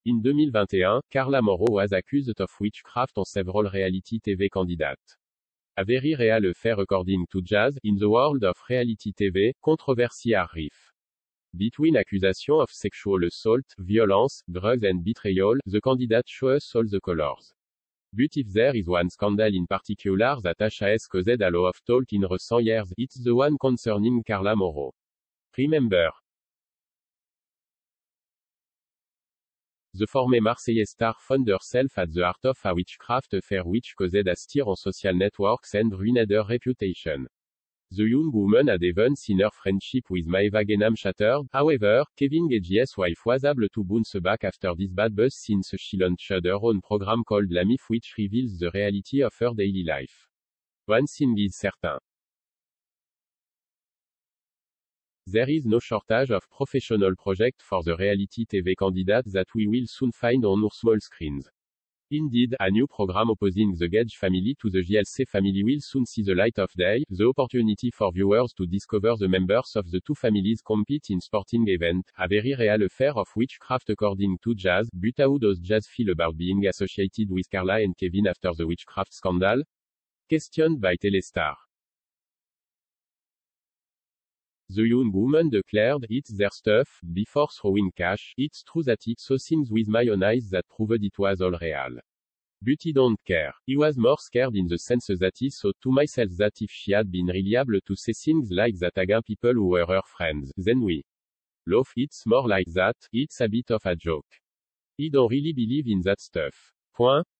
In 2021, Carla Mauro was accused of witchcraft on several reality TV candidates. A very real affair according to Jazz, in the world of reality TV, controversy are rife. Between accusation of sexual assault, violence, drugs and betrayal, the candidate shows all the colors. But if there is one scandal in particular that has caused a lot of talk in recent years, it's the one concerning Carla Mauro. Remember, the former Marseille star found herself at the heart of a witchcraft affair which caused a stir on social networks and ruined her reputation. The young woman had even seen her friendship with Maeva Genam shattered. However, Kevin Gage's wife was able to bounce back after this bad buzz since she launched her own program called La Mif, which reveals the reality of her daily life. One thing is certain. There is no shortage of professional projects for the reality TV candidate that we will soon find on our small screens. Indeed, a new program opposing the Gage family to the JLC family will soon see the light of day, the opportunity for viewers to discover the members of the two families compete in sporting event, a very real affair of witchcraft according to Jazz. But how does Jazz feel about being associated with Carla and Kevin after the witchcraft scandal? Questioned by Telestar. The young woman declared, "It's their stuff," before throwing cash. "It's true that it saw things with my own eyes that proved it was all real. But he don't care. He was more scared in the sense that he thought to myself that if she had been really able to say things like that against people who were her friends, then we laugh. It's more like that, it's a bit of a joke. He don't really believe in that stuff." Point.